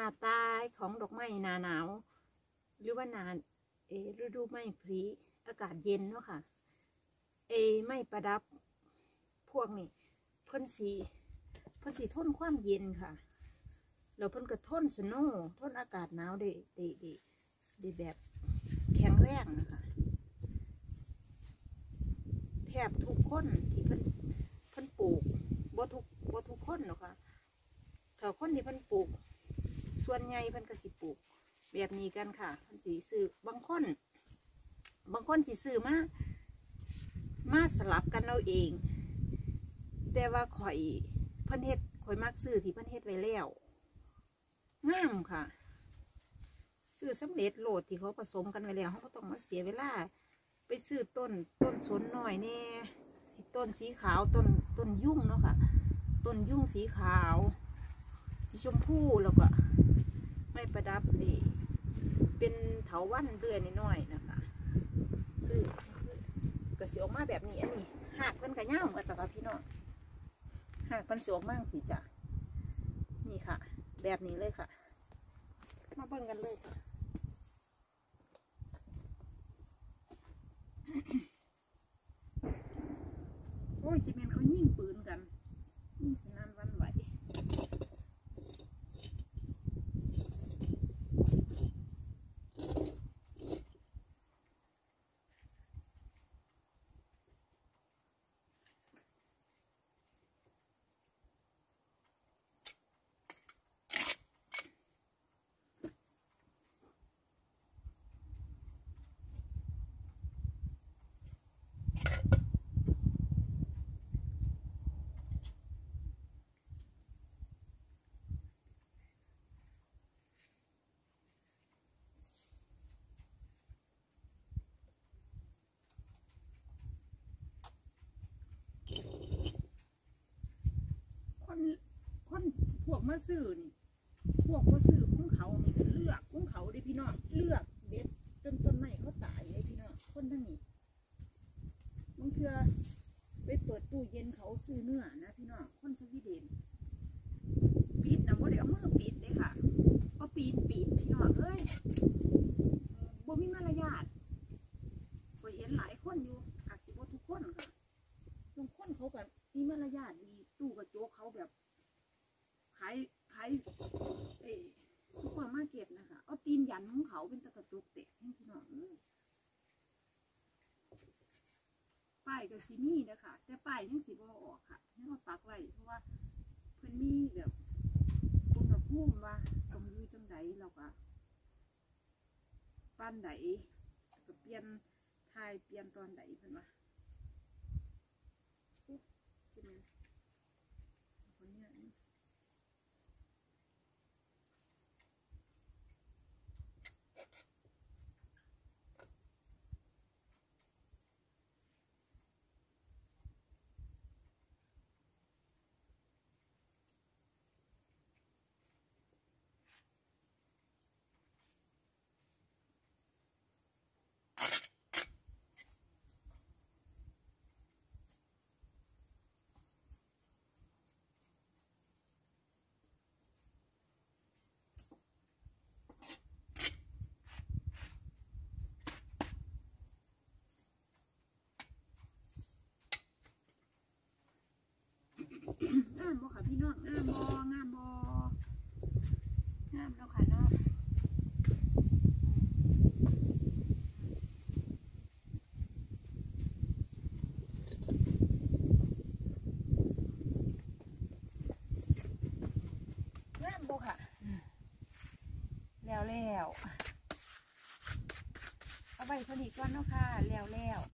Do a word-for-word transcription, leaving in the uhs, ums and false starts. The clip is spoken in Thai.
น้าตาของดอกไม้หนาหนาวหรือว่าหนาเอฤดูไม้ผลิอากาศเย็นเนาะค่ะเอไม้ประดับพวกนี้เพิ่นสีเพิ่นสีทนความเย็นค่ะแล้วเพิ่นก็ทนสโนว์ทนอากาศหนาวได้ได้ได้ได้แบบแข็งแรงนะคะแทบทุกคนที่เพิ่นเพิ่นปลูกบ่ทุกบ่ทุกคนหรอกค่ะถ้าคนที่เพิ่นปลูกส่วนใหญ่เพิ่นก็สิปลูกแบบนี้กันค่ะเพิ่นสิซื้อบางคนบางคนสิซื้อมามาสลับกันเอาเองแต่ว่าข่อยเพิ่นเฮ็ดข่อยมักซื้อที่เพิ่นเฮ็ดไว้แล้วงามค่ะซื้อสำเร็จโหลดที่เขาผสมกันไว้แล้วเขาก็ต้องมาเสียเวลาไปซื้อต้นต้นสนหน่อยแน่สิต้นสีขาวต้นต้นยุ่งเนาะค่ะต้นยุ่งสีขาวสีชมพูแล้วก็ไม่ประดับนี่เป็นเถาวัลย์เรื่อยน้อยๆนะคะซื้อกระเสียออกมาแบบนี้อันนี้หากเพิ่นกระย่างเหมือนกับพี่น้องหากเพิ่นเสียออกมาสิจ้ะนี่ค่ะแบบนี้เลยค่ะมาเบิ่งกันเลยค่ะโอ้ยจิเมนเขายิงปืนกันยิงสนั่นหวั่นไหวคนคนพวกมาซื้อนี่พวกมาซื้อคุ้งเขานี่เลือกคุ้งเขาดิพี่น้องเลือกเด็ดจนต้นไม้เขาตายเลยพี่น้องคนทั้งนี้บางเทื่อไปเปิดตู้เย็นเขาซื้อเนื้อนะพี่น้องคนสวีเดนปิดนะบ่ได้เอามือปิดเลยค่ะเอาปีนปิดพี่น้องเอ้ยบ่มีมารยาทก็เห็นหลายคนอยู่อาจสิบ่ทุกคนค่ะบางคนเขาแบบมีมารยาทดีตู้กระจกเขาแบบขายขายเอซุปเปอร์มาร์เก็ตนะคะเอาตีนยันของเขาเป็นตะกระจกแตกให้พี่น้องเอ้ยป้ายกับซีมี่นะคะแต่ป้ายยังสีบอออกค่ะยังเอาปักไว้เพราะว่าเพิ่นมีแบบอุณหภูมิว่าต้องอยู่จังใดเราก็ปั้นใดก็เปลี่ยนทายเปลี่ยนตอนใดเพิ่นว่าใช่ไหมคนเนี้ยงามบ่ค่ะพี่น้องงามบ่งามบ่งามแล้วค่ะเนาะงามบ่ค่ะแล้วแล้วเอาไปพอดีก่อนเนาะค่ะแล้วแล้ว